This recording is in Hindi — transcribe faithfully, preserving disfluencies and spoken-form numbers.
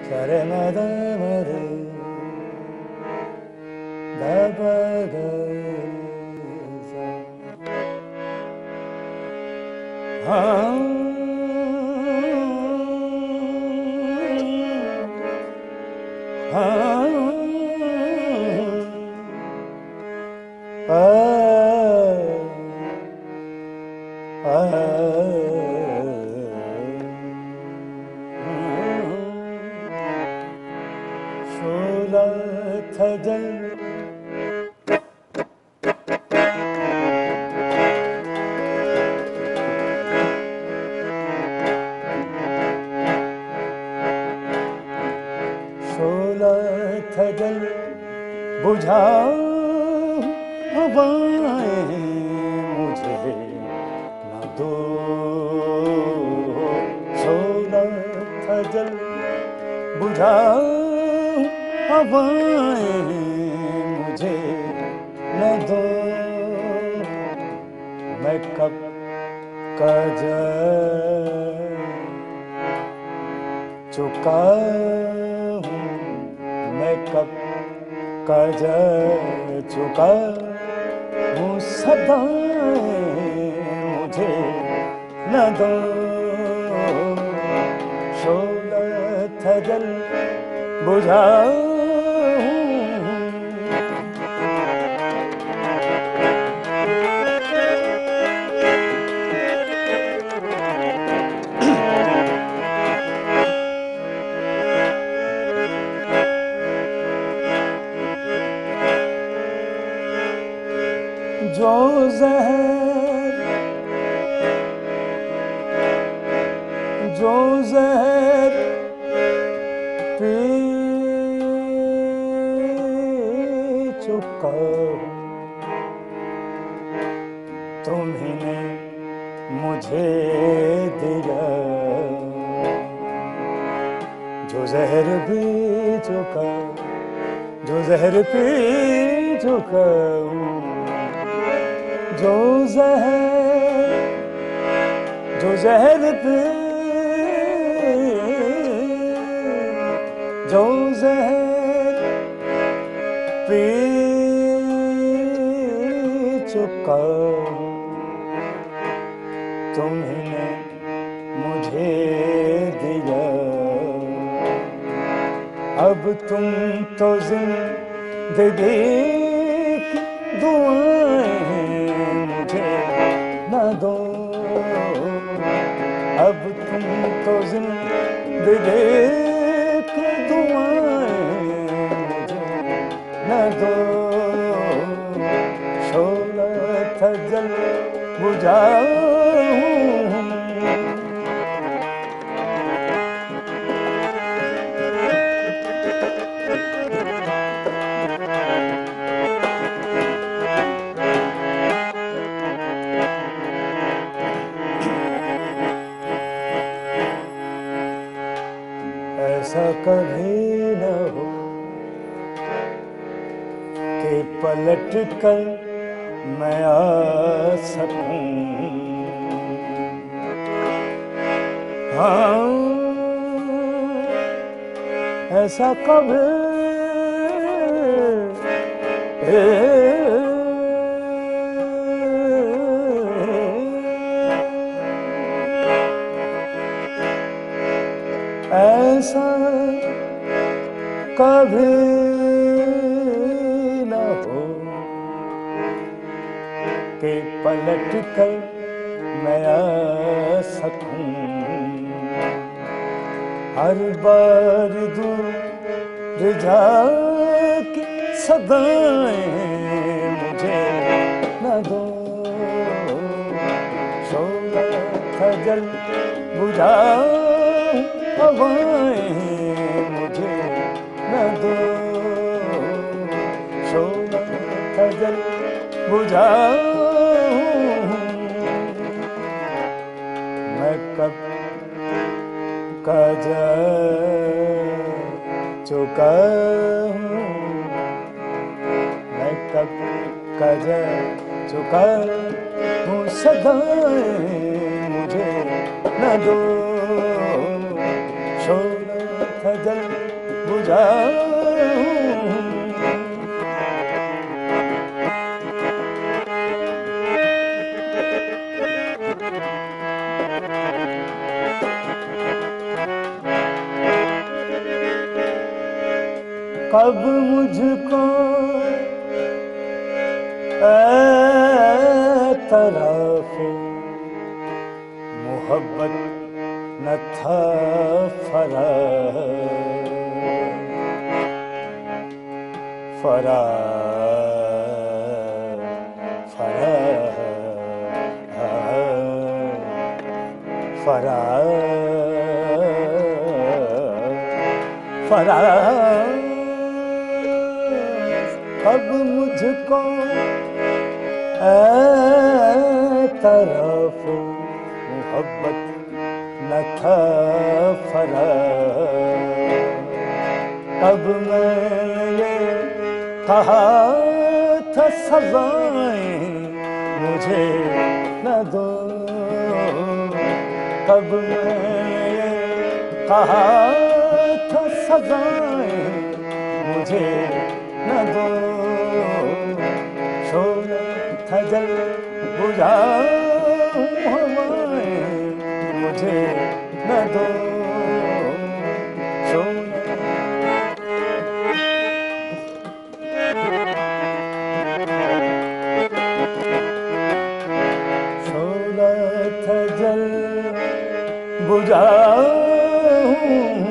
सरे मद मद ध प ग सा हाँ हाँ आ आ शोला था जल शोला था जल बुझा हवाएं मुझे न दो शोला था जल बुझा हवाएं मुझे न दो मैं कब का जा चुका हूँ मैं कब का जा चुका हूँ सदाएं मुझे न दो शोला था जल बुझा जो ज़हर जो ज़हर पी चुका तुम्हीं मुझे दिया जो ज़हर पी चुका जो ज़हर पी चुका जो ज़हर जो ज़हर पी जो ज़हर पी चुका तुम्हीं मुझे दिया अब तुम तो जिंदगी की दुआएं मुझे न दो अब तुम तो जिंदगी की दुआएं मुझे न दो शोला था जल बुझा ऐसा कभी न हो कि पलट कर मैं आ सकूं हाँ ऐसा कभी ऐसा कभी न हो कि पलट कर मैं आ सकूं हर बार दूर जाके सदाएं मुझे न दो शोला था जल बुझा हवाएं मुझे न दो शोला था जल बुझा मैं कब का जा चुका हूँ मैं कब का जा चुका हूँ सदाएं मुझे न दो शोला था जल बुझाऊं। कब मुझको तरफ मोहब्बत न था फरा फरा फरा फरा फरा अब मुझको तरफ मोहब्बत न था फरा। अब मैंने कहा था सज़ाएं मुझे न दो। तब मैंने कहा था सज़ाएं मुझे न दो। शोला था जल बुझाऊं हवाएं मुझे न दो। शोला शोला था जल बुझाऊं